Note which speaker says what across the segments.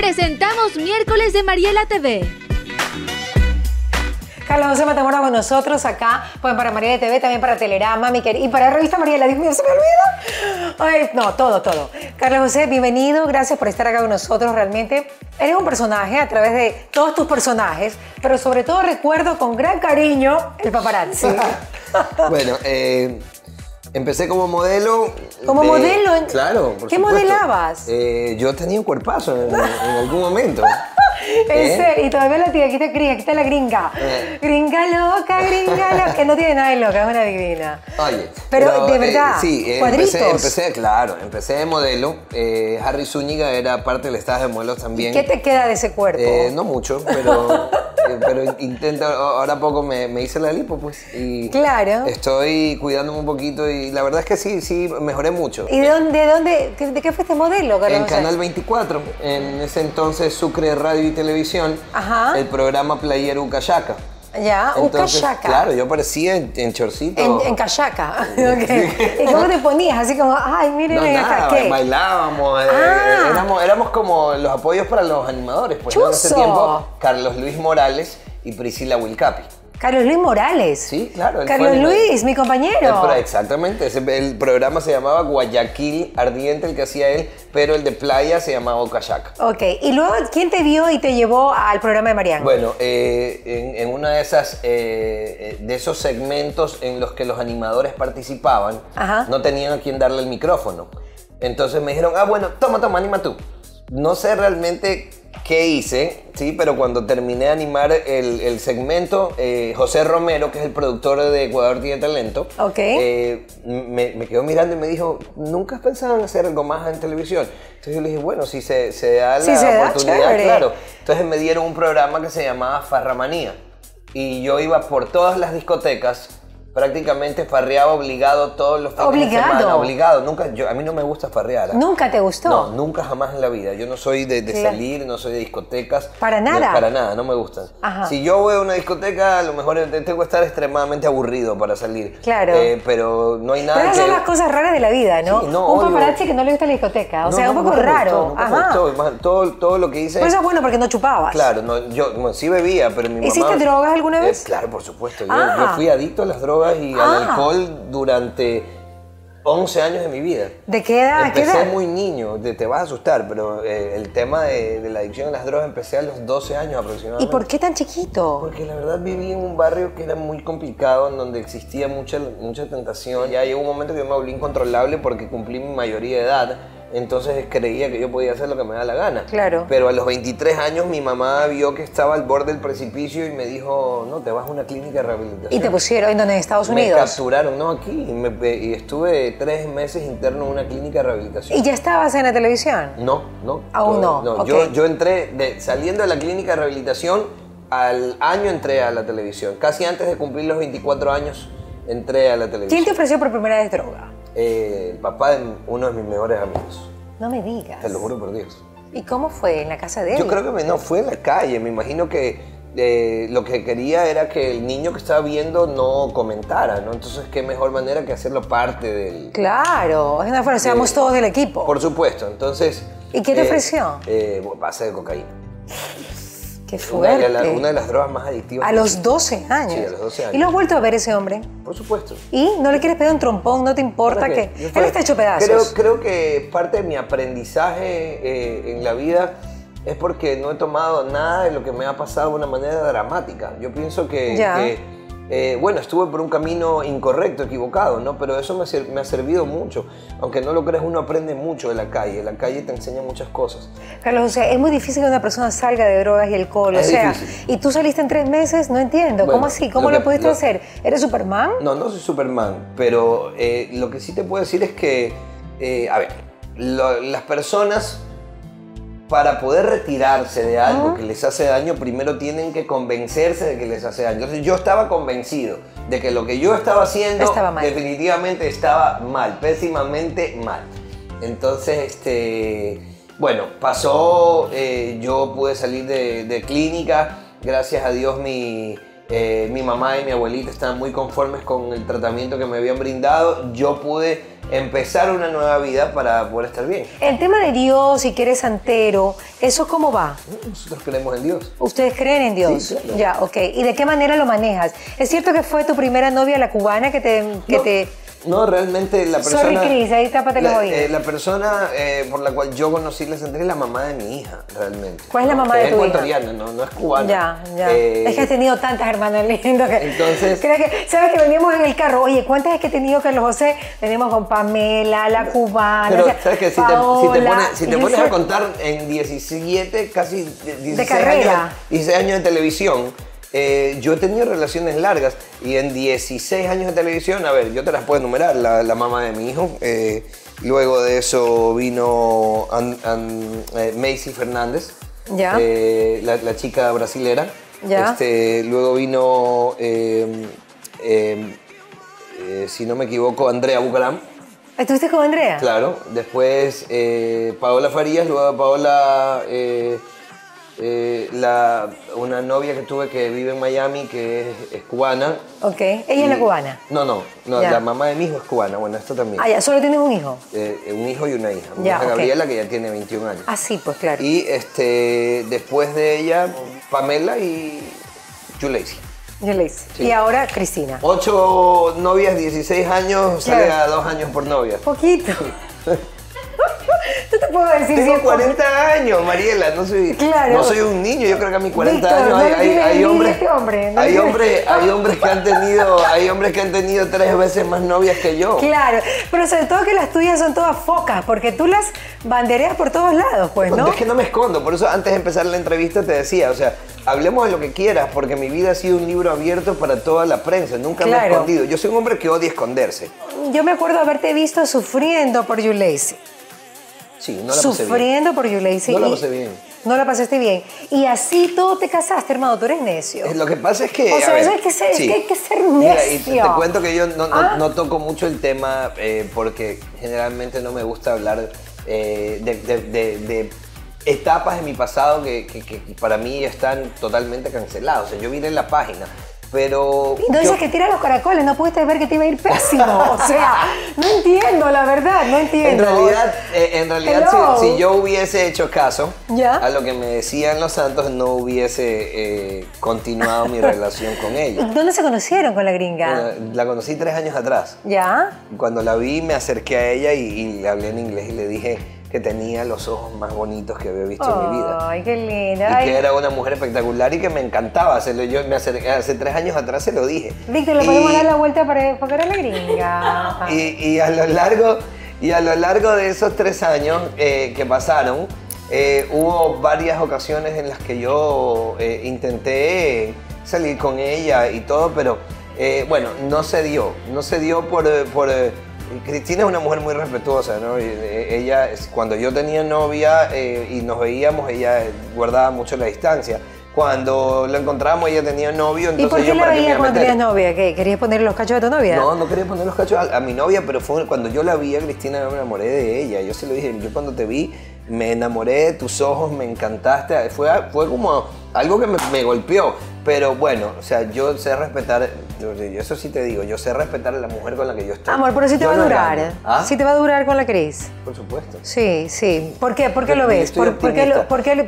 Speaker 1: Presentamos Miércoles de Mariela TV.
Speaker 2: Carlos José Matamoros con nosotros acá, pues para Mariela TV, también para Telerama, y para Revista Mariela. Dios mío, ¿se me olvida? Ay, no, todo. Carlos José, bienvenido, gracias por estar acá con nosotros. Realmente eres un personaje a través de todos tus personajes, pero sobre todo recuerdo con gran cariño el paparazzi.
Speaker 3: Bueno, empecé como modelo.
Speaker 2: ¿Como modelo?
Speaker 3: Claro, por
Speaker 2: ¿Qué
Speaker 3: supuesto.
Speaker 2: modelabas?
Speaker 3: Yo tenía un cuerpazo en algún momento.
Speaker 2: En serio, y todavía la tía, aquí está la gringa. Gringa loca, que no tiene nada de loca, es una divina.
Speaker 3: Oye,
Speaker 2: pero de verdad,
Speaker 3: sí,
Speaker 2: cuadritos.
Speaker 3: empecé de modelo. Harry Zúñiga era parte del staff de modelos también.
Speaker 2: ¿Y qué te queda de ese cuerpo?
Speaker 3: No mucho, pero intento, ahora poco me hice la lipo, pues. Y
Speaker 2: claro.
Speaker 3: Estoy cuidándome un poquito y la verdad es que sí, mejoré mucho.
Speaker 2: ¿Y de qué fuiste modelo, Carlos?
Speaker 3: En Canal 24, en ese entonces Sucre Radio y Televisión,
Speaker 2: ajá,
Speaker 3: el programa Playero Ucayaca.
Speaker 2: Ya, Ucayaca.
Speaker 3: Claro, yo aparecía en chorcito.
Speaker 2: En cayaca. Okay. ¿Y cómo te ponías? Así como, ay, miren acá, ¿qué?
Speaker 3: Bailábamos, éramos como los apoyos para los animadores. Pues, ¿no? En ese tiempo, Carlos Luis Morales y Priscila Wilcapi.
Speaker 2: Carlos Luis Morales.
Speaker 3: Sí, claro.
Speaker 2: Carlos Luis, mi compañero.
Speaker 3: Exactamente. El programa se llamaba Guayaquil Ardiente, el que hacía él, pero el de playa se llamaba Ucayaca.
Speaker 2: Ok. ¿Y luego quién te vio y te llevó al programa de Mariano?
Speaker 3: Bueno, en una de esos segmentos en los que los animadores participaban, ajá, no tenían a quién darle el micrófono. Entonces me dijeron, bueno, toma, anima tú. No sé realmente qué hice, sí, pero cuando terminé de animar el segmento, José Romero, que es el productor de Ecuador Tiene Talento,
Speaker 2: okay,
Speaker 3: me quedó mirando y me dijo, ¿nunca has pensado en hacer algo más en televisión? Entonces yo le dije, bueno, si se da la oportunidad, claro. Entonces me dieron un programa que se llamaba Farramanía y yo iba por todas las discotecas. Prácticamente farreaba obligado todos los fines de semana. Obligado. A mí no me gusta farrear.
Speaker 2: ¿Nunca te gustó?
Speaker 3: No, nunca jamás en la vida. Yo no soy de salir, no soy de discotecas.
Speaker 2: ¿Para nada?
Speaker 3: Para nada, no me gustan. Ajá. Si yo voy a una discoteca, a lo mejor tengo que estar extremadamente aburrido para salir.
Speaker 2: Claro.
Speaker 3: Pero no hay nada.
Speaker 2: Pero esas son las cosas raras de la vida, ¿no?
Speaker 3: Sí, no,
Speaker 2: un paparazzi que no le gusta la discoteca. O sea, un poco raro.
Speaker 3: Todo lo que hice.
Speaker 2: Pero eso es bueno porque no chupabas.
Speaker 3: Claro, yo sí bebía, pero mi mamá.
Speaker 2: ¿Hiciste drogas alguna vez?
Speaker 3: Claro, por supuesto. Yo fui adicto a las drogas y al alcohol durante 11 años de mi vida.
Speaker 2: ¿De qué edad?
Speaker 3: Empecé muy niño, te vas a asustar, pero el tema de la adicción a las drogas empecé a los 12 años aproximadamente.
Speaker 2: ¿Y por qué tan chiquito?
Speaker 3: Porque la verdad viví en un barrio que era muy complicado, en donde existía mucha tentación. Ya llegó un momento que yo me volví incontrolable porque cumplí mi mayoría de edad. Entonces creía que yo podía hacer lo que me da la gana.
Speaker 2: Claro.
Speaker 3: Pero a los 23 años mi mamá vio que estaba al borde del precipicio y me dijo, no, te vas a una clínica de rehabilitación.
Speaker 2: ¿Y te pusieron en dónde? ¿En Estados Unidos?
Speaker 3: Me capturaron, no, aquí. Y estuve 3 meses interno en una clínica de rehabilitación.
Speaker 2: ¿Y ya estabas en la televisión?
Speaker 3: No.
Speaker 2: ¿Aún no?
Speaker 3: Okay. Yo entré, saliendo de la clínica de rehabilitación, al año entré a la televisión. Casi antes de cumplir los 24 años, entré a la televisión.
Speaker 2: ¿Quién te ofreció por primera vez droga?
Speaker 3: El papá de uno de mis mejores amigos.
Speaker 2: No me digas.
Speaker 3: Te lo juro por Dios.
Speaker 2: ¿Y cómo fue? ¿En la casa de él?
Speaker 3: Yo creo que no, fue en la calle. Me imagino que lo que quería era que el niño que estaba viendo no comentara, ¿no? Entonces, qué mejor manera que hacerlo parte del...
Speaker 2: Claro, seamos todos del equipo.
Speaker 3: Por supuesto, entonces...
Speaker 2: ¿Y qué te ofreció?
Speaker 3: Base de cocaína.
Speaker 2: Qué fuerte.
Speaker 3: Una de las drogas más adictivas.
Speaker 2: A los 12 años.
Speaker 3: Sí, a los 12 años.
Speaker 2: ¿Y lo has vuelto a ver ese hombre?
Speaker 3: Por supuesto.
Speaker 2: ¿Y no le quieres pedir un trompón? ¿No te importa que él está hecho pedazos?
Speaker 3: Creo que parte de mi aprendizaje en la vida es porque no he tomado nada de lo que me ha pasado de una manera dramática. Yo pienso que bueno, estuve por un camino incorrecto, equivocado, ¿no? Pero eso me ha servido mucho. Aunque no lo creas, uno aprende mucho de la calle. La calle te enseña muchas cosas.
Speaker 2: Carlos, o sea, es muy difícil que una persona salga de drogas y alcohol.
Speaker 3: Es difícil.
Speaker 2: Y tú saliste en 3 meses, no entiendo.
Speaker 3: Bueno,
Speaker 2: ¿cómo así? ¿Cómo lo pudiste hacer? ¿Eres Superman?
Speaker 3: No soy Superman. Pero lo que sí te puedo decir es que, a ver, las personas, para poder retirarse de algo que les hace daño, primero tienen que convencerse de que les hace daño. Entonces yo estaba convencido de que lo que yo estaba haciendo definitivamente estaba mal, pésimamente mal. Entonces, bueno, pasó, yo pude salir de clínica, gracias a Dios mi mamá y mi abuelita estaban muy conformes con el tratamiento que me habían brindado. Yo pude empezar una nueva vida para poder estar bien.
Speaker 2: El tema de Dios y que eres santero, ¿eso cómo va?
Speaker 3: Nosotros creemos en Dios.
Speaker 2: ¿Ustedes creen en Dios?
Speaker 3: Sí, claro.
Speaker 2: Ya, ok. ¿Y de qué manera lo manejas? ¿Es cierto que fue tu primera novia, la cubana, que te...
Speaker 3: No, realmente la persona...
Speaker 2: Sorry, Cris, ahí tápate los oídos.
Speaker 3: La persona por la cual yo conocí la santería es la mamá de mi hija, realmente.
Speaker 2: ¿Cuál es la mamá de tu hija?
Speaker 3: Es ecuatoriana, no es cubana.
Speaker 2: Ya. Es que has tenido tantas hermanas lindas que...
Speaker 3: Entonces...
Speaker 2: ¿Sabes que veníamos en el carro? Oye, ¿cuántas es que he tenido Carlos José? Venimos con Pamela, la cubana,
Speaker 3: Pero, ¿sabes qué? Si te pones
Speaker 2: sé,
Speaker 3: a contar en 17, casi 16
Speaker 2: carrera.
Speaker 3: 16 años de televisión, yo he tenido relaciones largas y en 16 años de televisión, a ver, yo te las puedo enumerar, la mamá de mi hijo, luego de eso vino Macy Fernández,
Speaker 2: Ya.
Speaker 3: la chica brasilera,
Speaker 2: Ya.
Speaker 3: luego vino, si no me equivoco, Andrea Bucaram.
Speaker 2: ¿Estuviste con Andrea?
Speaker 3: Claro, después Paola Farías, luego Paola, una novia que tuve que vive en Miami, que es cubana.
Speaker 2: Ok, ella es la cubana.
Speaker 3: No,
Speaker 2: Ya.
Speaker 3: la mamá de mi hijo es cubana, bueno, esto también.
Speaker 2: Ah, ya, solo tienes un hijo.
Speaker 3: Un hijo y una hija. Mi
Speaker 2: Ya,
Speaker 3: hija
Speaker 2: ok.
Speaker 3: Gabriela, que ya tiene 21 años.
Speaker 2: Ah, sí, pues claro.
Speaker 3: Y después de ella, Pamela y Yulesi.
Speaker 2: Yo le hice.
Speaker 3: Sí.
Speaker 2: Y ahora Cristina.
Speaker 3: 8 novias, 16 años, sale
Speaker 2: Claro.
Speaker 3: a 2 años por novia.
Speaker 2: Poquito. No te puedo decir
Speaker 3: Tengo
Speaker 2: si es
Speaker 3: 40 años, Mariela, no soy un niño, yo creo que a mis 40
Speaker 2: Víctor,
Speaker 3: años
Speaker 2: no le tienes
Speaker 3: hay
Speaker 2: envidia a
Speaker 3: hombres,
Speaker 2: este hombre, no
Speaker 3: hay
Speaker 2: le-
Speaker 3: hombres que han tenido 3 veces más novias que yo.
Speaker 2: Claro, pero sobre todo que las tuyas son todas focas, porque tú las bandereas por todos lados, pues, ¿no?
Speaker 3: Es que no me escondo, por eso antes de empezar la entrevista te decía, o sea, hablemos de lo que quieras, porque mi vida ha sido un libro abierto para toda la prensa, nunca me he
Speaker 2: Claro.
Speaker 3: escondido. Yo soy un hombre que odia esconderse.
Speaker 2: Yo me acuerdo haberte visto sufriendo por Yulesi.
Speaker 3: Sí, no la pasé bien.
Speaker 2: Sufriendo por Yulesi.
Speaker 3: No la
Speaker 2: y-
Speaker 3: pasé bien.
Speaker 2: No la pasaste bien. Y así todo te casaste, hermano, tú eres necio.
Speaker 3: Lo que pasa es que...
Speaker 2: O sea,
Speaker 3: a ver,
Speaker 2: eso hay que ser- es que hay que ser
Speaker 3: Mira, y
Speaker 2: necio.
Speaker 3: te cuento que yo no
Speaker 2: Ah.
Speaker 3: toco mucho el tema porque generalmente no me gusta hablar de etapas de mi pasado que para mí están totalmente canceladas. O sea, yo vine en la página, pero...
Speaker 2: Y no dices que tira los caracoles, no pudiste ver que te iba a ir pésimo. O sea, no entiendo, la verdad, no entiendo.
Speaker 3: En realidad
Speaker 2: Hello.
Speaker 3: si yo hubiese hecho caso
Speaker 2: ¿Ya?
Speaker 3: a lo que me decían los santos, no hubiese continuado mi relación con ella.
Speaker 2: ¿Dónde se conocieron con la gringa?
Speaker 3: La conocí 3 años atrás.
Speaker 2: ¿Ya?
Speaker 3: Cuando la vi me acerqué a ella y le hablé en inglés y le dije que tenía los ojos más bonitos que había visto en mi vida.
Speaker 2: Ay, qué linda.
Speaker 3: Y
Speaker 2: Ay,
Speaker 3: que era una mujer espectacular y que me encantaba. Yo me acerqué, hace 3 años atrás se lo dije.
Speaker 2: Víctor, le
Speaker 3: Y-
Speaker 2: podemos dar la vuelta para enfocar a la gringa.
Speaker 3: y a lo largo de esos 3 años que pasaron, hubo varias ocasiones en las que yo intenté salir con ella y todo, pero bueno, no se dio. No se dio por Cristina es una mujer muy respetuosa, ¿no? Ella, cuando yo tenía novia y nos veíamos, ella guardaba mucho la distancia. Cuando lo encontramos, ella tenía novio,
Speaker 2: ¿Y
Speaker 3: entonces
Speaker 2: por qué
Speaker 3: yo
Speaker 2: la
Speaker 3: para qué me
Speaker 2: veías
Speaker 3: iba a
Speaker 2: cuando
Speaker 3: meter.
Speaker 2: tenías novia? ¿Qué? ¿Querías ponerle los cachos a tu novia?
Speaker 3: No quería poner los cachos a mi novia, pero fue cuando yo la vi a Cristina, yo me enamoré de ella. Yo se lo dije, yo cuando te vi, me enamoré de tus ojos, me encantaste. Fue como algo que me golpeó. Pero bueno, o sea, yo sé respetar, eso sí te digo, yo sé respetar a la mujer con la que yo estoy.
Speaker 2: Amor, pero sí te
Speaker 3: Yo
Speaker 2: va a
Speaker 3: no
Speaker 2: durar.
Speaker 3: engaño. ¿Ah?
Speaker 2: Sí te va a durar con la Cris.
Speaker 3: Por supuesto.
Speaker 2: Sí, sí. ¿Por qué? ¿Por qué lo ves?
Speaker 3: Estoy optimista.
Speaker 2: ¿Por qué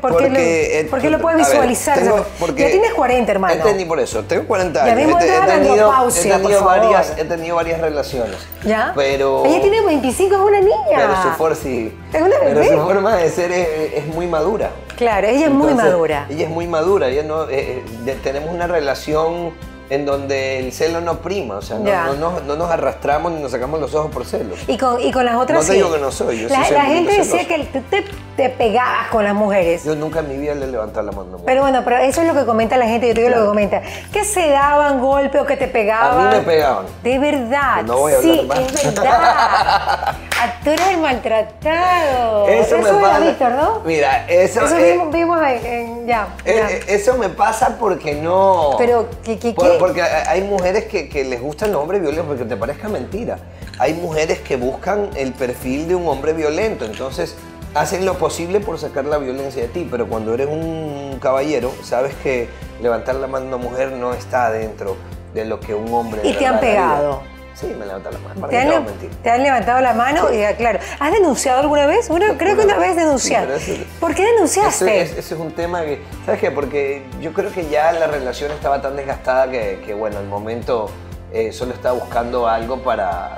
Speaker 2: lo puedes
Speaker 3: a ver,
Speaker 2: visualizar?
Speaker 3: porque
Speaker 2: Ya tienes 40, hermano.
Speaker 3: Por eso, tengo 40
Speaker 2: Ya
Speaker 3: años.
Speaker 2: mismo estás hablando andropausia, por favor.
Speaker 3: He tenido varias relaciones.
Speaker 2: ¿Ya?
Speaker 3: Pero...
Speaker 2: Ella tiene 25, es una niña.
Speaker 3: Pero su forma sí.
Speaker 2: Es una bebé.
Speaker 3: Pero su forma de ser es muy madura.
Speaker 2: Claro, ella es muy
Speaker 3: Entonces,
Speaker 2: madura.
Speaker 3: Ella es muy madura. Ella no, tenemos una relación en donde el celo no prima, o sea,
Speaker 2: Ya.
Speaker 3: no nos arrastramos ni nos sacamos los ojos por celos.
Speaker 2: Y con las otras
Speaker 3: No te
Speaker 2: sí.
Speaker 3: digo que no soy, yo sí
Speaker 2: La,
Speaker 3: soy
Speaker 2: la
Speaker 3: un poquito
Speaker 2: gente decía
Speaker 3: celoso.
Speaker 2: que tú te pegabas con las mujeres.
Speaker 3: Yo nunca en mi vida le he levantado la mano a una mujer.
Speaker 2: Pero bueno, pero eso es lo que comenta la gente, yo te digo lo que comenta. Que se daban golpes o que te pegaban.
Speaker 3: A mí me pegaban.
Speaker 2: De verdad.
Speaker 3: No voy a hablar
Speaker 2: sí,
Speaker 3: más.
Speaker 2: es verdad. Tú eres el maltratado.
Speaker 3: Eso me
Speaker 2: era
Speaker 3: pasa.
Speaker 2: Víctor, ¿no?
Speaker 3: Mira, eso
Speaker 2: vimos ya.
Speaker 3: eso me pasa porque no...
Speaker 2: Pero, ¿qué?
Speaker 3: Porque hay mujeres que les gustan los hombres violentos, porque te parezca mentira. Hay mujeres que buscan el perfil de un hombre violento, entonces hacen lo posible por sacar la violencia de ti, pero cuando eres un caballero, sabes que levantar la mano a una mujer no está dentro de lo que un hombre... de
Speaker 2: ¿Y te
Speaker 3: verdad
Speaker 2: han
Speaker 3: haría.
Speaker 2: pegado?
Speaker 3: Sí, me levantaron la mano. ¿Para
Speaker 2: ¿Te
Speaker 3: qué
Speaker 2: han,
Speaker 3: te voy a mentir?
Speaker 2: te han levantado la mano?
Speaker 3: Sí.
Speaker 2: Y, claro. ¿Has denunciado alguna vez? Creo que una vez denunciaste.
Speaker 3: Sí, pero
Speaker 2: ¿Por qué denunciaste?
Speaker 3: Ese es un tema que, ¿sabes qué? Porque yo creo que ya la relación estaba tan desgastada que bueno, al momento solo estaba buscando algo para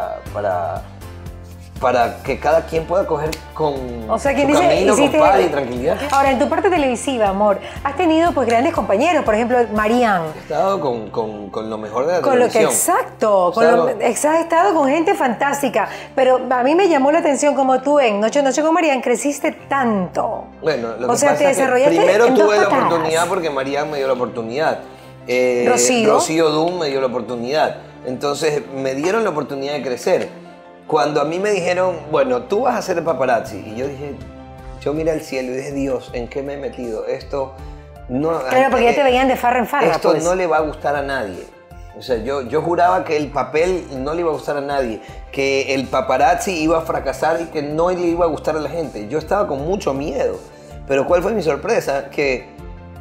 Speaker 3: que cada quien pueda coger con
Speaker 2: O sea,
Speaker 3: su
Speaker 2: quien dice,
Speaker 3: camino, con
Speaker 2: hiciste-
Speaker 3: paz y tranquilidad.
Speaker 2: Ahora, en tu parte televisiva, amor, has tenido pues grandes compañeros, por ejemplo, Marianne.
Speaker 3: He estado con lo mejor de la
Speaker 2: Con lo que,
Speaker 3: televisión.
Speaker 2: exacto, has estado con gente fantástica, pero a mí me llamó la atención como tú en Noche a Noche con Marianne creciste tanto.
Speaker 3: Bueno, lo
Speaker 2: O
Speaker 3: que
Speaker 2: sea,
Speaker 3: pasa
Speaker 2: te
Speaker 3: es que
Speaker 2: desarrollaste
Speaker 3: primero
Speaker 2: en dos
Speaker 3: tuve la
Speaker 2: patadas.
Speaker 3: oportunidad porque Marianne me dio la oportunidad.
Speaker 2: Rocío.
Speaker 3: Dum me dio la oportunidad. Entonces me dieron la oportunidad de crecer. Cuando a mí me dijeron, bueno, tú vas a ser el paparazzi, y yo dije, yo miré al cielo y dije, Dios, ¿en qué me he metido? Esto no...
Speaker 2: Claro, porque ya te veían de farra en farra,
Speaker 3: Esto
Speaker 2: pues.
Speaker 3: no le va a gustar a nadie. O sea, yo juraba que el papel no le iba a gustar a nadie, que el paparazzi iba a fracasar y que no le iba a gustar a la gente. Yo estaba con mucho miedo. Pero ¿cuál fue mi sorpresa? Que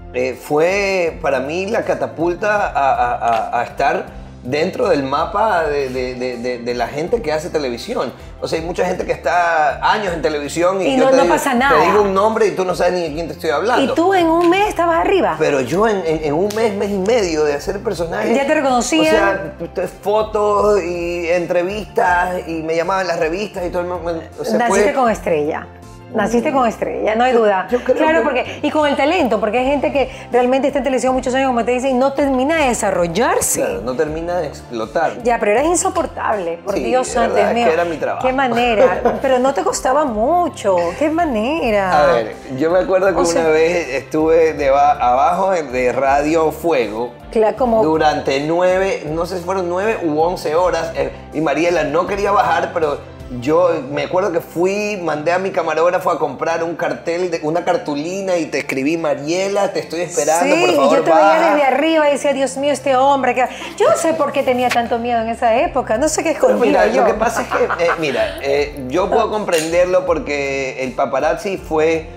Speaker 3: fue para mí la catapulta a estar dentro del mapa de la gente que hace televisión. O sea, hay mucha gente que está años en televisión y
Speaker 2: Y
Speaker 3: yo
Speaker 2: no
Speaker 3: te digo,
Speaker 2: pasa nada.
Speaker 3: te digo un nombre y tú no sabes ni de quién te estoy hablando.
Speaker 2: Y tú en un mes estabas arriba.
Speaker 3: Pero yo en un mes y medio de hacer personajes...
Speaker 2: Ya te reconocían.
Speaker 3: O sea, fotos y entrevistas y me llamaban las revistas y todo el mundo... O sea,
Speaker 2: Naciste con estrella. Naciste con estrella, no hay duda.
Speaker 3: yo creo
Speaker 2: Claro,
Speaker 3: que-
Speaker 2: porque y con el talento, porque hay gente que realmente está en televisión muchos años, como te dicen, y no termina de desarrollarse.
Speaker 3: Claro, no termina de explotar.
Speaker 2: Ya, pero eras insoportable, por
Speaker 3: Sí,
Speaker 2: Dios
Speaker 3: de
Speaker 2: santo,
Speaker 3: verdad,
Speaker 2: Dios
Speaker 3: es
Speaker 2: mío.
Speaker 3: que era mi trabajo.
Speaker 2: Qué manera, pero no te costaba mucho, qué manera.
Speaker 3: A ver, yo me acuerdo que
Speaker 2: O sea-
Speaker 3: una vez estuve abajo de Radio Fuego
Speaker 2: Como
Speaker 3: durante 9, no sé si fueron 9 u 11 horas y Mariela no quería bajar, pero yo me acuerdo que mandé a mi camarógrafo a comprar un cartel, una cartulina y te escribí, Mariela, te estoy esperando,
Speaker 2: sí,
Speaker 3: por favor,
Speaker 2: yo te veía
Speaker 3: baja.
Speaker 2: desde arriba y decía, Dios mío, este hombre. Yo no sé por qué tenía tanto miedo en esa época, no sé qué
Speaker 3: Pero
Speaker 2: escondía
Speaker 3: mira,
Speaker 2: yo.
Speaker 3: lo que pasa es que, yo puedo comprenderlo porque el paparazzi fue...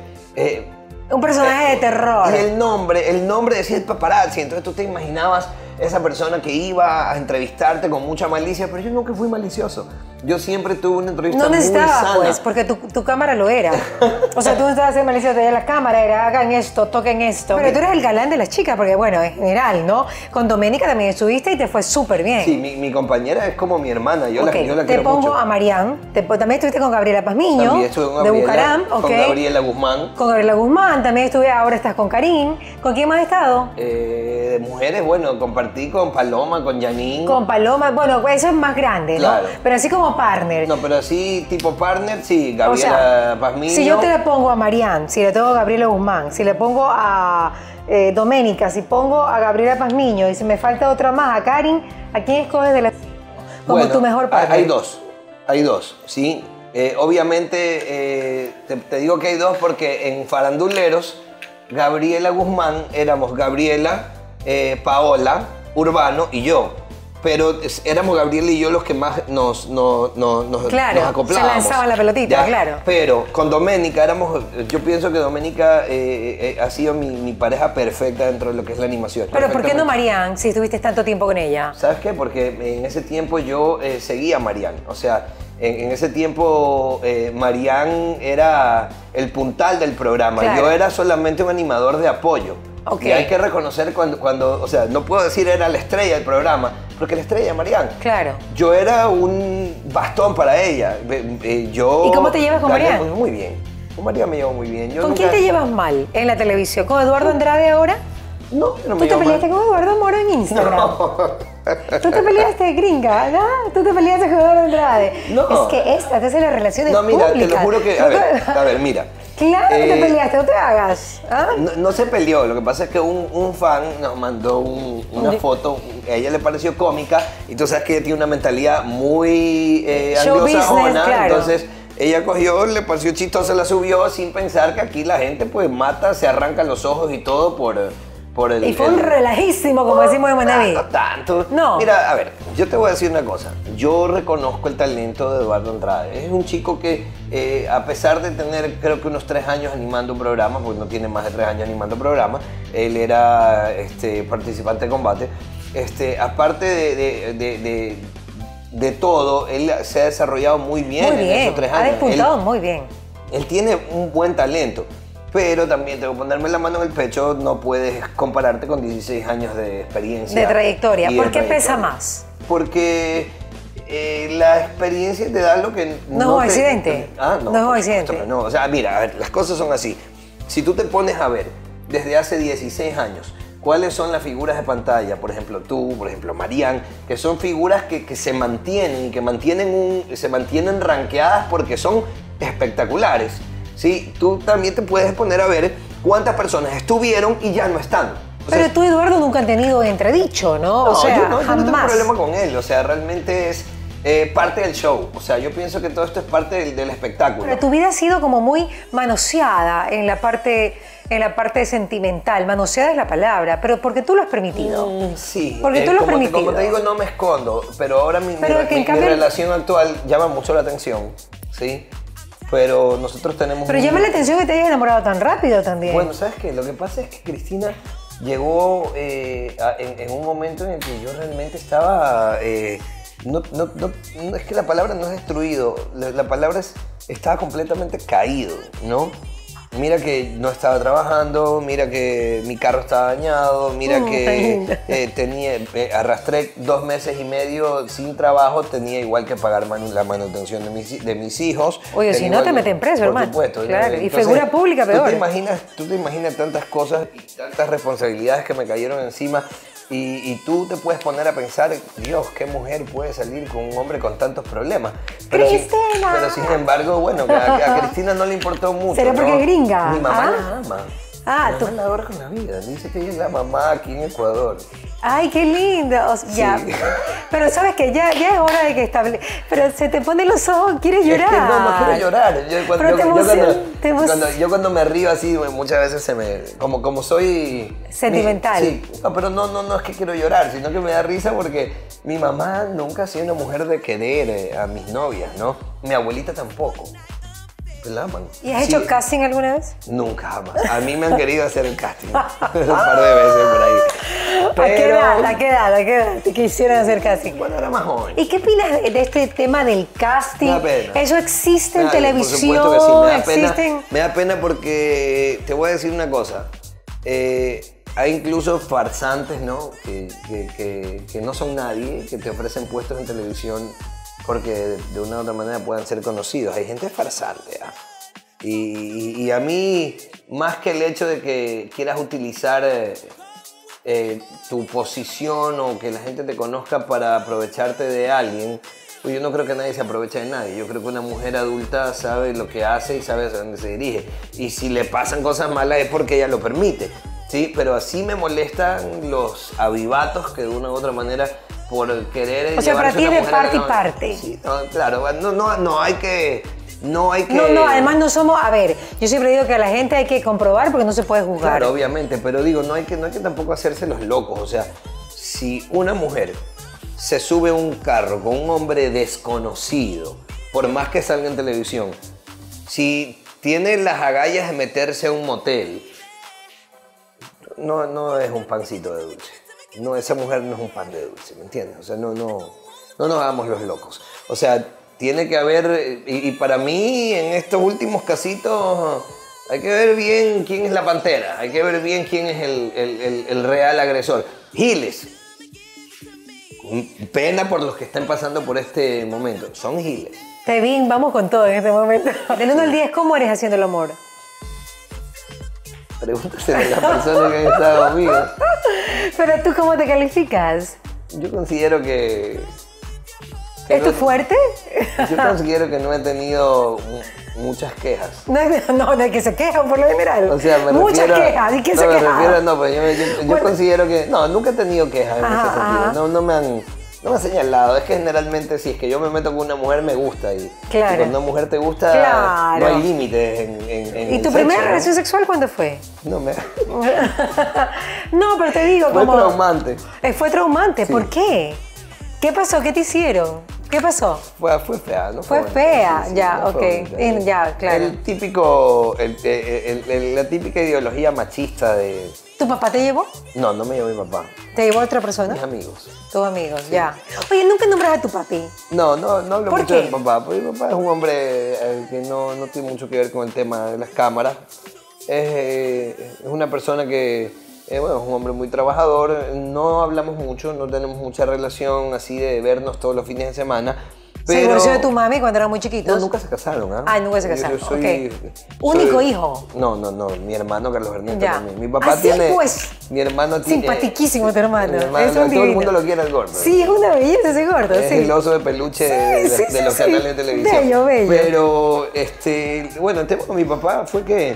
Speaker 2: Un personaje de terror.
Speaker 3: Y el nombre decía el paparazzi, entonces tú te imaginabas esa persona que iba a entrevistarte con mucha malicia, pero yo nunca fui malicioso. Yo siempre tuve una entrevista
Speaker 2: No
Speaker 3: muy
Speaker 2: necesitaba,
Speaker 3: sana.
Speaker 2: pues, porque tu cámara lo era. O sea, tú no estabas en malicia, te la cámara, era hagan esto, toquen esto. Pero tú eres el galán de las chicas, porque bueno, en general, ¿no? Con Doménica también estuviste y te fue súper bien.
Speaker 3: Sí, mi compañera es como mi hermana, yo
Speaker 2: Ok,
Speaker 3: la
Speaker 2: te
Speaker 3: quiero
Speaker 2: pongo
Speaker 3: mucho.
Speaker 2: a Marianne, también estuviste con Gabriela Pazmiño,
Speaker 3: También estuve con
Speaker 2: de
Speaker 3: Gabriela,
Speaker 2: Bucaram, ok.
Speaker 3: con Gabriela Guzmán.
Speaker 2: Con Gabriela Guzmán, también estuve, ahora estás con Karim. ¿Con quién más has estado?
Speaker 3: De mujeres, bueno, compartí con Paloma, con Janine.
Speaker 2: Con Paloma, bueno, eso es más grande,
Speaker 3: Claro.
Speaker 2: ¿no? Pero así como partner.
Speaker 3: No, pero así tipo partner, sí, Gabriela
Speaker 2: O sea,
Speaker 3: Pazmiño.
Speaker 2: si yo te la pongo a Marianne, si le pongo a Gabriela Guzmán, si le pongo a Doménica, si pongo a Gabriela Pazmiño y si me falta otra más, a Karin, ¿a quién escoges de las cinco como
Speaker 3: Bueno,
Speaker 2: tu mejor partner?
Speaker 3: hay dos, ¿sí? Obviamente, te digo que hay dos porque en Faranduleros, Gabriela Guzmán, éramos Gabriela, Paola, Urbano y yo. Pero éramos Gabriela y yo los que más nos
Speaker 2: Claro,
Speaker 3: acoplábamos.
Speaker 2: se lanzaban la pelotita,
Speaker 3: ¿Ya?
Speaker 2: claro.
Speaker 3: Pero con Doménica yo pienso que Doménica ha sido mi pareja perfecta dentro de lo que es la animación.
Speaker 2: Pero ¿por qué no
Speaker 3: Perfectamente.
Speaker 2: Marianne, si estuviste tanto tiempo con ella?
Speaker 3: ¿Sabes qué? Porque en ese tiempo yo seguía a Marianne. O sea, en ese tiempo Marianne era el puntal del programa.
Speaker 2: Claro.
Speaker 3: Yo era solamente un animador de apoyo.
Speaker 2: Ok.
Speaker 3: Y hay que reconocer cuando, o sea, no puedo decir era la estrella del programa, porque la estrella era Marianne.
Speaker 2: Claro.
Speaker 3: Yo era un bastón para ella. Yo,
Speaker 2: ¿Y cómo te llevas con Marianne?
Speaker 3: Pues, muy bien. Con Marianne me llevo muy bien. Yo
Speaker 2: ¿Con
Speaker 3: nunca-
Speaker 2: quién te llevas mal en la televisión? ¿Con Eduardo Andrade ahora?
Speaker 3: No, yo no me
Speaker 2: ¿Tú te
Speaker 3: llevo mal.
Speaker 2: peleaste con Eduardo Moro en Instagram?
Speaker 3: No.
Speaker 2: ¿Tú te peleaste, gringa? ¿No? ¿Tú te peleaste con Eduardo Andrade?
Speaker 3: No.
Speaker 2: Es que esta es las relaciones
Speaker 3: No, mira,
Speaker 2: públicas.
Speaker 3: te lo juro que... A ver, mira.
Speaker 2: Claro que te
Speaker 3: Eh,
Speaker 2: peleaste, no te hagas. ¿Ah?
Speaker 3: No se peleó, lo que pasa es que un fan nos mandó una foto, a ella le pareció cómica, y tú sabes que ella tiene una mentalidad muy
Speaker 2: Show
Speaker 3: anglosajona,
Speaker 2: business, claro.
Speaker 3: entonces ella cogió, le pareció chistosa, la subió sin pensar que aquí la gente pues mata, se arranca los ojos y todo por el...
Speaker 2: Y fue un relajísimo, como decimos en Manaví.
Speaker 3: No tanto.
Speaker 2: No.
Speaker 3: Mira, a ver, yo te voy a decir una cosa. Yo reconozco el talento de Eduardo Andrade. Es un chico que, a pesar de tener creo que unos 3 años animando un programa, porque no tiene más de 3 años animando programas, él era participante de combate. Aparte de todo, él se ha desarrollado muy bien en esos 3 años.
Speaker 2: Ha despuntado muy bien.
Speaker 3: Él tiene un buen talento, pero también tengo que ponerme la mano en el pecho, no puedes compararte con 16 años de experiencia.
Speaker 2: De trayectoria.
Speaker 3: Y
Speaker 2: ¿Por qué
Speaker 3: trayectoria.
Speaker 2: pesa más?
Speaker 3: Porque la experiencia te da lo que
Speaker 2: No es un accidente.
Speaker 3: No,
Speaker 2: No es un
Speaker 3: por
Speaker 2: accidente.
Speaker 3: supuesto que no. O sea, mira, a ver, las cosas son así. Si tú te pones a ver desde hace 16 años cuáles son las figuras de pantalla, por ejemplo tú, por ejemplo Marianne, que son figuras que se mantienen y que se mantienen rankeadas porque son espectaculares. ¿Sí? Tú también te puedes poner a ver cuántas personas estuvieron y ya no están. O sea,
Speaker 2: Pero tú, Eduardo, nunca han tenido entredicho, ¿no?
Speaker 3: no,
Speaker 2: O sea,
Speaker 3: yo no tengo
Speaker 2: jamás.
Speaker 3: problema con él. O sea, realmente es parte del show. O sea, yo pienso que todo esto es parte del espectáculo.
Speaker 2: Pero tu vida ha sido como muy manoseada en la parte sentimental. Manoseada es la palabra, pero porque tú lo has permitido.
Speaker 3: Sí,
Speaker 2: Porque tú lo has
Speaker 3: como
Speaker 2: permitido.
Speaker 3: como te digo, no me escondo, pero ahora mi
Speaker 2: en cambio-
Speaker 3: relación actual llama mucho la atención, ¿sí? Pero nosotros tenemos...
Speaker 2: Pero
Speaker 3: un-
Speaker 2: llama la atención que te hayas enamorado tan rápido también.
Speaker 3: Bueno, ¿sabes qué? Lo que pasa es que Cristina llegó en un momento en el que yo realmente estaba... es que la palabra no es destruido, la palabra es estaba completamente caído, ¿no? Mira que no estaba trabajando, mira que mi carro estaba dañado, mira que arrastré 2 meses y medio sin trabajo, tenía igual que pagar la manutención de mis hijos.
Speaker 2: Oye, si no te meten preso, hermano.
Speaker 3: Por supuesto.
Speaker 2: Claro, y
Speaker 3: Entonces,
Speaker 2: figura pública peor.
Speaker 3: Tú te imaginas tantas cosas y tantas responsabilidades que me cayeron encima. Y tú te puedes poner a pensar, Dios, ¿qué mujer puede salir con un hombre con tantos problemas?
Speaker 2: ¡Cristina!
Speaker 3: Pero sin embargo, bueno, a Cristina no le importó mucho.
Speaker 2: ¿Será porque
Speaker 3: ¿no?
Speaker 2: es gringa?
Speaker 3: Mi mamá
Speaker 2: ¿Ah?
Speaker 3: la ama.
Speaker 2: Ah,
Speaker 3: Mi mamá la adora con la vida. Dice que ella es la mamá aquí en Ecuador.
Speaker 2: Ay, qué lindo. O sea, ya.
Speaker 3: Sí.
Speaker 2: Pero sabes que ya es hora de que Pero se te ponen los ojos, quieres llorar.
Speaker 3: Es que no quiero llorar.
Speaker 2: Pero
Speaker 3: Yo cuando me río así, muchas veces se me... Como soy...
Speaker 2: Sentimental.
Speaker 3: Sí, no, pero no es que quiero llorar, sino que me da risa porque mi mamá nunca ha sido una mujer de querer a mis novias, ¿no? Mi abuelita tampoco. Pues la aman.
Speaker 2: ¿Y has
Speaker 3: Sí.
Speaker 2: hecho casting alguna vez?
Speaker 3: Nunca, jamás. A mí me han querido hacer el casting un par de veces por ahí. Pero,
Speaker 2: ¿A qué edad te quisieran hacer casting?
Speaker 3: bueno, era más joven.
Speaker 2: ¿Y qué opinas de este tema del casting?
Speaker 3: Me da pena.
Speaker 2: ¿Eso existe en
Speaker 3: Ay,
Speaker 2: televisión?
Speaker 3: Por supuesto que sí,
Speaker 2: ¿Existen?
Speaker 3: me da pena porque te voy a decir una cosa. Hay incluso farsantes, ¿no? Que no son nadie, que te ofrecen puestos en televisión porque de una u otra manera puedan ser conocidos. Hay gente farsante, ¿ah? Y a mí, más que el hecho de que quieras utilizar tu posición o que la gente te conozca para aprovecharte de alguien, pues yo no creo que nadie se aproveche de nadie. Yo creo que una mujer adulta sabe lo que hace y sabe hacia dónde se dirige. Y si le pasan cosas malas es porque ella lo permite, ¿sí? Pero así me molestan los avivatos que de una u otra manera por querer
Speaker 2: O sea, para
Speaker 3: llevarse
Speaker 2: ti
Speaker 3: una
Speaker 2: es de
Speaker 3: mujer
Speaker 2: parte y
Speaker 3: no-
Speaker 2: parte.
Speaker 3: Sí, no, claro, no hay que...
Speaker 2: No, además no somos... A ver, yo siempre digo que a la gente hay que comprobar porque no se puede juzgar.
Speaker 3: Claro, obviamente, pero digo, no hay que tampoco hacerse los locos. O sea, si una mujer se sube a un carro con un hombre desconocido, por más que salga en televisión, si tiene las agallas de meterse a un motel, no es un pancito de dulce. No, esa mujer no es un pan de dulce, ¿me entiendes? O sea, no nos hagamos los locos. O sea, tiene que haber, y para mí en estos últimos casitos hay que ver bien quién es la pantera, hay que ver bien quién es el real agresor. Giles. Pena por los que están pasando por este momento, son giles.
Speaker 2: Tevin, vamos con todo en este momento. Del 1 al 10, ¿cómo eres haciendo el amor?
Speaker 3: Pregúntaselo a las personas que han estado conmigo.
Speaker 2: Pero tú, ¿cómo te calificas?
Speaker 3: Yo considero que
Speaker 2: ¿Es tu fuerte?
Speaker 3: Yo considero que no he tenido muchas quejas.
Speaker 2: No, que se quejan por lo general.
Speaker 3: O sea, me
Speaker 2: Muchas
Speaker 3: refiero a-
Speaker 2: quejas, ¿y qué
Speaker 3: no,
Speaker 2: se
Speaker 3: me
Speaker 2: quejan?
Speaker 3: refiero, no, pues yo
Speaker 2: Bueno.
Speaker 3: considero que... No, nunca he tenido quejas en
Speaker 2: Ajá,
Speaker 3: ese sentido.
Speaker 2: ajá.
Speaker 3: No me han señalado. Es que generalmente si es que yo me meto con una mujer me gusta. Y
Speaker 2: Claro.
Speaker 3: cuando una mujer te gusta,
Speaker 2: Claro.
Speaker 3: no hay límites en
Speaker 2: ¿Y
Speaker 3: el
Speaker 2: tu
Speaker 3: sexo,
Speaker 2: primera
Speaker 3: ¿no?
Speaker 2: relación sexual cuándo fue?
Speaker 3: No,
Speaker 2: No, pero te digo,
Speaker 3: fue
Speaker 2: como...
Speaker 3: traumante.
Speaker 2: Fue traumante,
Speaker 3: Sí.
Speaker 2: ¿por qué? ¿Qué pasó? ¿Qué te hicieron? ¿Qué pasó?
Speaker 3: Fue fea, ¿no?
Speaker 2: Fue
Speaker 3: bonita,
Speaker 2: fea,
Speaker 3: sí,
Speaker 2: ya,
Speaker 3: no
Speaker 2: ok.
Speaker 3: fue bonita.
Speaker 2: Ya, claro.
Speaker 3: El típico, la típica ideología machista de...
Speaker 2: ¿Tu papá te llevó?
Speaker 3: No, no me llevó mi papá,
Speaker 2: ¿Te llevó otra persona?
Speaker 3: mis amigos.
Speaker 2: Tus amigos, ya. Oye, ¿nunca nombras a tu papi?
Speaker 3: No hablo
Speaker 2: ¿Por
Speaker 3: mucho
Speaker 2: qué?
Speaker 3: de mi papá, porque mi papá es un hombre que no tiene mucho que ver con el tema de las cámaras. Es una persona que, bueno, es un hombre muy trabajador, no hablamos mucho, no tenemos mucha relación así de vernos todos los fines de semana.
Speaker 2: ¿Se
Speaker 3: Pero...
Speaker 2: divorció de tu mami cuando eran muy chiquitos?
Speaker 3: No, nunca se casaron, ¿ah?
Speaker 2: Ah, nunca se casaron,
Speaker 3: Yo soy,
Speaker 2: ok. ¿Único hijo?
Speaker 3: No, mi hermano Carlos Ernesto
Speaker 2: Ya.
Speaker 3: también. Mi papá
Speaker 2: Así
Speaker 3: tiene...
Speaker 2: pues.
Speaker 3: Mi hermano tiene...
Speaker 2: Simpatiquísimo tu hermano.
Speaker 3: Mi hermano,
Speaker 2: Es un
Speaker 3: todo el
Speaker 2: divino.
Speaker 3: mundo lo quiere al gordo.
Speaker 2: Sí, es una belleza ese gordo,
Speaker 3: Es
Speaker 2: sí.
Speaker 3: el oso de peluche de los canales de televisión.
Speaker 2: Bello, bello.
Speaker 3: Pero, bueno, el tema con mi papá fue que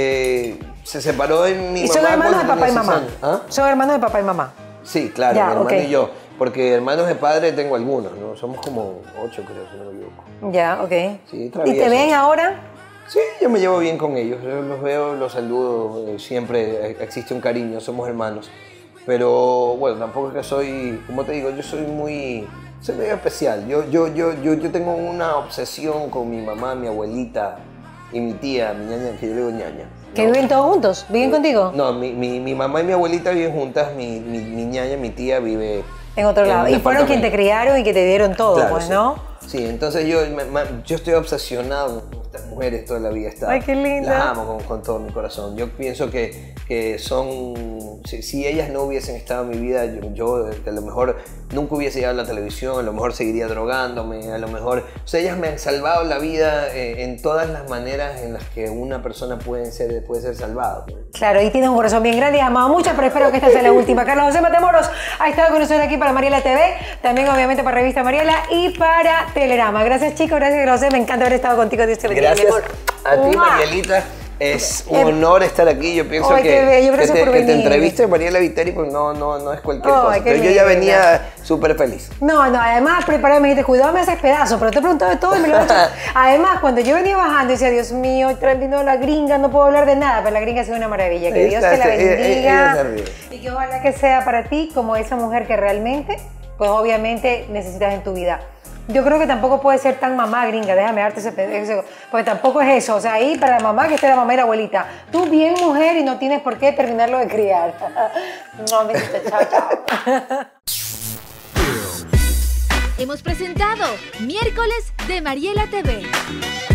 Speaker 3: se separó en mi
Speaker 2: ¿Y
Speaker 3: mamá.
Speaker 2: son hermanos de
Speaker 3: cuando
Speaker 2: papá y
Speaker 3: tenía 6
Speaker 2: mamá?
Speaker 3: años. ¿Ah?
Speaker 2: Son hermanos de papá y mamá.
Speaker 3: Sí, claro,
Speaker 2: Ya,
Speaker 3: mi hermano
Speaker 2: ok.
Speaker 3: y yo. Porque hermanos de padre tengo algunos, ¿no? Somos como 8, creo, si no me equivoco.
Speaker 2: Ya, ok.
Speaker 3: Sí,
Speaker 2: ¿Y
Speaker 3: travieso.
Speaker 2: te ven ahora?
Speaker 3: Sí, yo me llevo bien con ellos. Yo los veo, los saludo, siempre existe un cariño, somos hermanos. Pero bueno, tampoco es que soy, como te digo, soy medio especial. Yo tengo una obsesión con mi mamá, mi abuelita y mi tía, mi ñaña, que yo le digo ñaña.
Speaker 2: ¿Que viven todos juntos? ¿Viven contigo?
Speaker 3: No, mi mamá y mi abuelita viven juntas, mi ñaña, mi tía vive
Speaker 2: En otro lado.
Speaker 3: un
Speaker 2: Y fueron quien te
Speaker 3: departamento.
Speaker 2: criaron y que te dieron todo,
Speaker 3: Claro,
Speaker 2: pues,
Speaker 3: sí.
Speaker 2: ¿no?
Speaker 3: Sí, entonces yo estoy obsesionado con estas mujeres toda la vida.
Speaker 2: Ay, qué linda.
Speaker 3: Las amo con todo mi corazón. Yo pienso que son... Si ellas no hubiesen estado en mi vida, yo a lo mejor nunca hubiese llegado a la televisión, a lo mejor seguiría drogándome, a lo mejor... O sea, ellas me han salvado la vida en todas las maneras en las que una persona puede ser salvada.
Speaker 2: Claro, y tienes un corazón bien grande y has amado mucho, pero espero que esta sea la última. Carlos José Matamoros ha estado con nosotros aquí para Mariela TV, también obviamente para Revista Mariela y para Telerama. Gracias, chicos, gracias, Carlos José. Me encanta haber estado contigo. Dios te bendiga, mi
Speaker 3: Gracias
Speaker 2: amor.
Speaker 3: a ti,
Speaker 2: ¡Mua!
Speaker 3: Marielita. Es un honor estar aquí. Yo pienso
Speaker 2: Ay, qué bello, gracias por
Speaker 3: que te
Speaker 2: venir.
Speaker 3: entreviste Mariela Viteri, pues no es cualquier
Speaker 2: Ay,
Speaker 3: cosa.
Speaker 2: qué
Speaker 3: Pero yo ya
Speaker 2: linda.
Speaker 3: venía súper feliz.
Speaker 2: No, además preparado, me dijiste, cuidado, me haces pedazos, pero te he preguntado de todo y me lo has hecho. Además, cuando yo venía bajando, decía, Dios mío, vino la gringa, no puedo hablar de nada, pero la gringa ha sido una maravilla. Que Dios te la bendiga.
Speaker 3: Ella se ríe.
Speaker 2: Y que ojalá que sea para ti como esa mujer que realmente, pues obviamente necesitas en tu vida. Yo creo que tampoco puede ser tan mamá gringa, déjame darte ese, porque tampoco es eso. O sea, ahí para la mamá que esté la mamá y la abuelita. Tú bien mujer y no tienes por qué terminarlo de criar. No, me dijiste, chao, chao.
Speaker 1: Hemos presentado Miércoles de Mariela TV.